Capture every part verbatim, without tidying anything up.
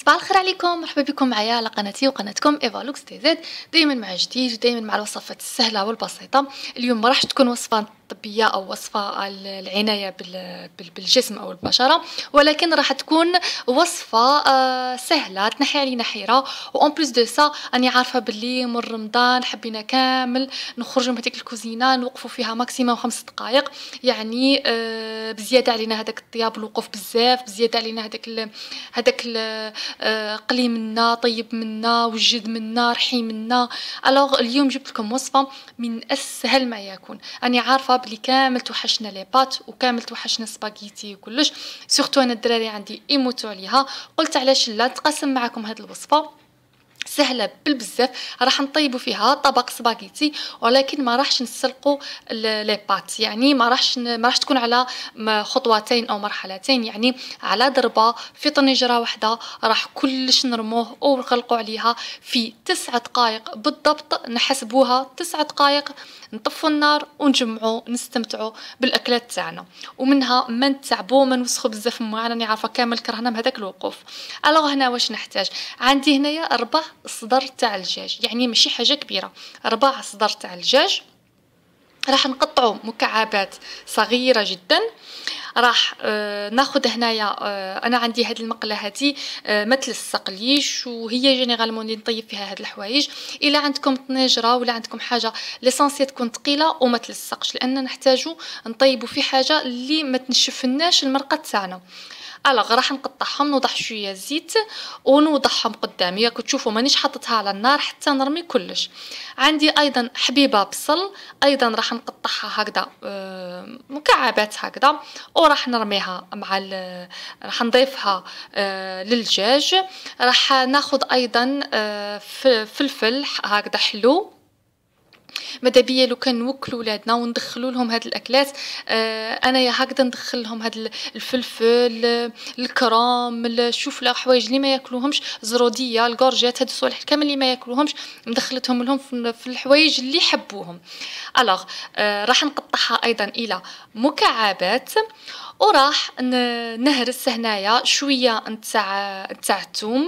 صباح الخير عليكم، مرحبا بكم معايا على قناتي وقناتكم ايفالوكس تي زد. دائما مع جديد ودائما مع الوصفات السهله والبسيطه. اليوم ما راحش تكون وصفه طبيه او وصفه العنايه بالجسم او البشره، ولكن راح تكون وصفه آه سهله تنحي علينا حيره. وان بليس دو سا اني عارفه باللي من رمضان حبينا كامل نخرجوا من هذيك الكوزينه نوقفوا فيها ماكسيموم خمس دقائق، يعني آه بزياده علينا هذاك الطياب الوقوف بزاف، بزياده علينا هذاك هذاك آه قلي منا، طيب منا، وجد منا، رحي منا. الوغ اليوم جبت لكم وصفه من اسهل ما يكون. اني عارفه بلي كامل توحشنا لي بات وكامل توحشنا سباغيتي وكلش، سورتو انا الدراري عندي يموتوا عليها. قلت علاش لا نتقاسم معكم هذه الوصفه سهله بالبزاف. راح نطيبوا فيها طبق سباغيتي، ولكن ما راحش نسلقوا لي بات، يعني ما راحش ما راح تكون على خطوتين او مرحلتين، يعني على ضربه في طنجره واحده راح كلش نرموه ونغلقوا عليها في تسع دقائق بالضبط. نحسبوها تسع دقائق، نطفوا النار ونجمعوا نستمتعوا بالاكلات تاعنا، ومنها ما نتعبوا ما نوسخوا بزاف معنا. راني عارفه كامل كرهنا من هذاك الوقوف. الوغ هنا واش نحتاج؟ عندي هنايا ربع صدر تاع الدجاج، يعني ماشي حاجه كبيره، ربع صدر تاع الدجاج راح نقطعه مكعبات صغيره جدا. راح آه ناخذ هنايا آه انا عندي هذه المقله هذه آه ما تلصقليش، وهي جينيرالمون اللي نطيب فيها هاد الحوايج. الا عندكم طنجره ولا عندكم حاجه ليسونسي تكون ثقيله وما تلصقش، لان نحتاجو نطيبوا في حاجه اللي ما تنشفناش المرقه تاعنا. الوغ راح نقطعهم، نوضح شويه زيت ونوضحهم قدامي. راكم تشوفوا مانيش حطيتها على النار حتى نرمي كلش. عندي ايضا حبيبه بصل، ايضا راح نقطعها هكذا آه مكعبات هكذا، وراح نرميها مع راح نضيفها آه للدجاج. راح ناخذ ايضا آه فلفل هكذا حلو. ماذا بيا لو كان نوكلوا ولادنا وندخلوا لهم هاد الاكلات، آه انايا هكذا ندخل لهم هاد الفلفل، الكرام، الشوفله، حوايج اللي ما ياكلوهمش، زروديه، الكورجيت، هاد الصوالح كامل اللي ما ياكلوهمش مدخلتهم لهم في الحوايج اللي يحبوهم. الوغ آه راح نقطعها ايضا الى مكعبات، وراح نهرس هنايا شويه نتاع نتاع الثوم،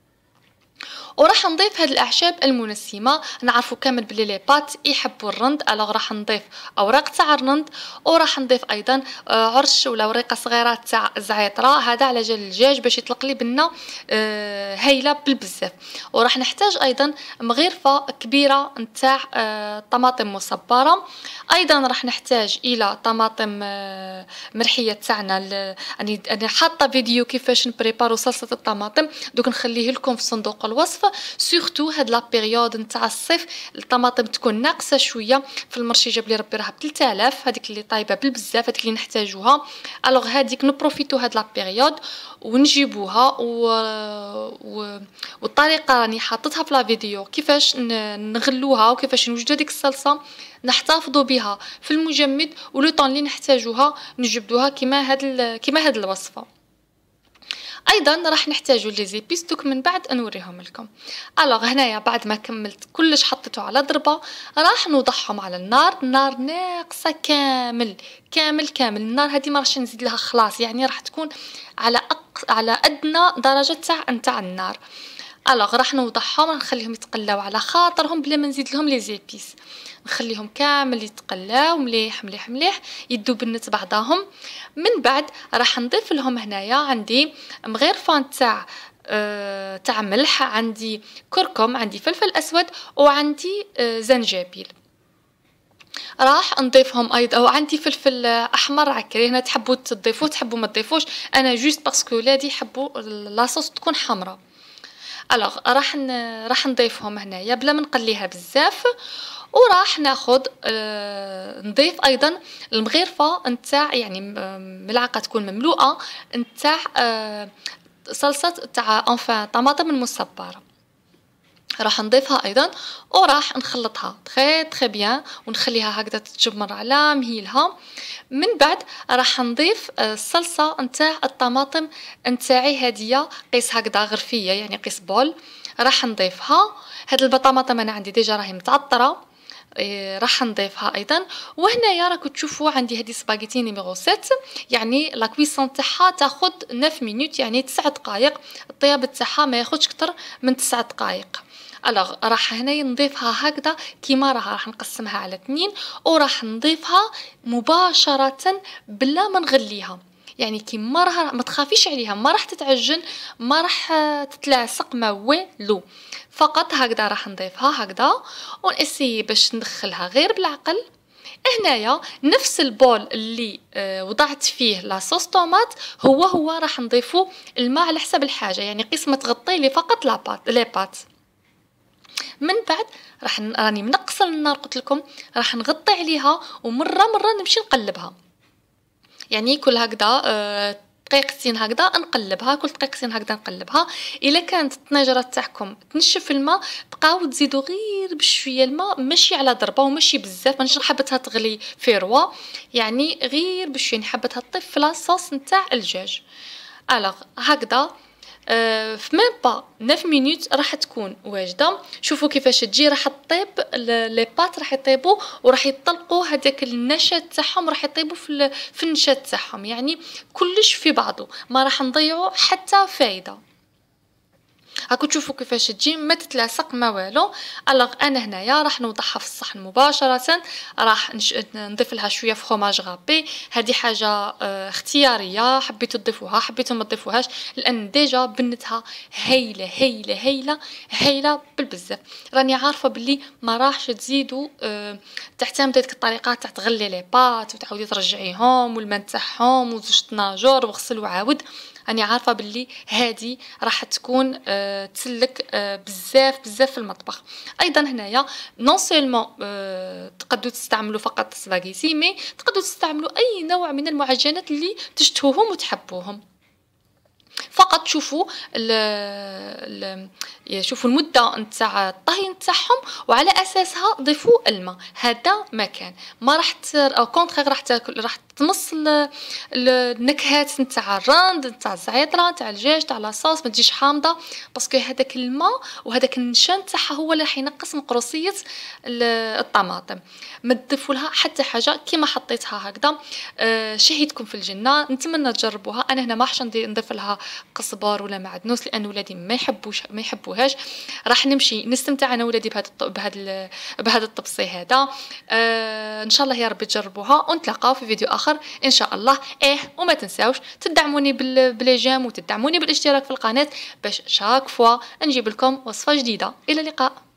وراح نضيف هاد الاعشاب المنسمه. نعرفوا كامل بلي لي بات يحبوا الرند، الوغ راح نضيف اوراق تاع الرند، وراح نضيف ايضا عرش ولا وريقه صغيره تاع الزعتره، هذا على جال الدجاج باش يطلق لي بنا هايله بالبزاف. وراح نحتاج ايضا مغرفه كبيره نتاع طماطم مصبره. ايضا راح نحتاج الى طماطم مرحيه تاعنا. اني انا حاطه فيديو كيفاش نبريبارو صلصه الطماطم، دوك نخليه لكم في صندوق الوصف. سورتو هاد لا بيريود نتاع الصيف الطماطم تكون ناقصه شويه في المرشي، جاب لي ربي راها ب ثلاثة آلاف، هذيك اللي طايبه بالبزاف، هذيك اللي نحتاجوها. الوغ هذيك نبروفيتو هاد لا بيريود ونجيبوها و... و... والطريقه راني حاطتها في لا فيديو كيفاش نغلوها وكيفاش نوجدوا ديك الصلصه، نحتفظوا بها في المجمد، ولو طون اللي نحتاجوها نجبدوها كيما هاد ال... كيما هاد الوصفه. ايضا راح نحتاجوا لي زيبيس، دوك من بعد نوريهم لكم. الوغ هنايا بعد ما كملت كلش حطيته على ضربه، راح نوضعهم على النار، النار ناقصه كامل كامل كامل. النار هذه ما راحش نزيد لها خلاص، يعني راح تكون على أق... على ادنى درجه تاع نتاع النار. الوغ راح نوضعهم نخليهم يتقلاو على خاطرهم بلا ما نزيد لهم لي زيبيس، نخليهم كامل يتقلاو مليح مليح مليح يدو بنت بعضهم. من بعد راح نضيف لهم هنايا عندي مغرفه تاع أه تاع ملح، عندي كركم، عندي فلفل اسود، وعندي أه زنجبيل. راح نضيفهم ايضا، وعندي فلفل احمر عكري. هنا تحبوا تضيفوه تحبوا ما تضيفوش، انا جوست باسكو ولادي يحبوا لاصوص تكون حمراء. الوغ راح راح نضيفهم هنايا بلا ما نقليها بزاف. وراح ناخذ آه نضيف ايضا المغرفه نتاع، يعني ملعقه تكون مملوءه نتاع آه صلصه تاع انفان طماطم المصبره، راح نضيفها ايضا وراح نخلطها تري تري بيان ونخليها هكذا تتجمر على مهيلها. من بعد راح نضيف الصلصه نتاع الطماطم نتاعي، هاديه قيس هكذا غرفيه يعني قيس بول، راح نضيفها. هاد الطماطم انا عندي ديجا راهي متعطره، إيه راح نضيفها ايضا. وهنايا راكم تشوفوا عندي هذه سباغيتي نيميرو سبعة، يعني لا كويسون تاعها تاخذ تسعة مينوت، يعني تسعة دقائق. الطياب تاعها ما ياخذش اكثر من تسعة دقائق. الوغ راح هنايا نضيفها هكذا كيما راها، راح نقسمها على اثنين وراح نضيفها مباشره بلا ما نغليها، يعني كيما راها ما تخافيش عليها، ما راح تتعجن، ما راح تتلاصق، ما والو، فقط هكذا راح نضيفها هكذا ونسي باش ندخلها غير بالعقل. هنايا نفس البول اللي آه وضعت فيه لاصوص طوماط هو هو راح نضيفو الماء على حسب الحاجه، يعني قسمه تغطي لي فقط لاباط لي بات. من بعد راح راني منقصه النار، قلت لكم راح نغطي عليها ومره مره نمشي نقلبها، يعني كل هكذا آه دقيقتين هكذا نقلبها، كل دقيقتين هكذا نقلبها. الا كانت الطنجره تاعكم تنشف الماء بقاو تزيدوا غير بشويه الماء، ماشي على ضربه وماشي بزاف، مانيش حبتها تغلي في روا، يعني غير بشويه حبتها تطيب في لاصوص نتاع الدجاج. الوغ هكذا أه في ميم با تسعة مينوت راح تكون واجده. شوفوا كيفاش تجي، راح تطيب لي بات، راح يطيبوا وراح يطلقوا هذاك النشا تاعهم، راح يطيبوا في في النشا تاعهم، يعني كلش في بعضه، ما راح نضيعوا حتى فايده. هاكو تشوفوا كيفاش تجي ما تتلاصق ما والو. الوغ انا هنايا راح نوضعها في الصحن مباشره، راح نش... نضيف لها شويه فخوماج غابي، هذه حاجه اه اختياريه، حبيتوا تضيفوها حبيتوا ما تضيفوهاش، لان ديجا بنتها هايله هايله هايله هايله بالبزاف. راني عارفه باللي ما راحش تزيدوا اه تعتمدوا ديك الطريقه تاع تغلي لي بات وتعاودي ترجعيهم والماء تاعهم وزوج طناجر وغسل وعاود، راني عارفه باللي هذه راح تكون أه تسلك أه بزاف بزاف في المطبخ. ايضا هنايا نون سيلمون أه تقدروا تستعملوا فقط سباغيتي، مي تقدروا تستعملوا اي نوع من المعجنات اللي تشتهوهم وتحبوهم. فقط شوفوا ال شوفوا المده نتاع الطهي نتاعهم وعلى اساسها ضيفوا الماء. هذا مكان ما راح او كونترير راح تاكل، راح تمص النكهات نتاع الرند نتاع الزعيطره نتاع الدجاج تاع لاصوص، ما تجيش حامضه، باسكو هذاك الماء وهذاك النشان تاعها هو اللي راح ينقص من قروسيه الطماطم. ما تضيفوا لها حتى حاجه كيما حطيتها هكذا. أه شهيتكم في الجنه، نتمنى تجربوها. انا هنا ما راحش نضيف لها قزبر ولا معدنوس لان ولادي ما يحبوش ما يحبوهاش. راح نمشي نستمتع انا ولادي بهذا بهذا بهذا الطبسي هذا. أه ان شاء الله يا رب تجربوها، ونتلاقاو في فيديو اخر ان شاء الله. ايه وما تنساوش تدعموني بالجيم وتدعموني بالاشتراك في القناه باش شاك فوا نجيب لكم وصفه جديده. الى اللقاء.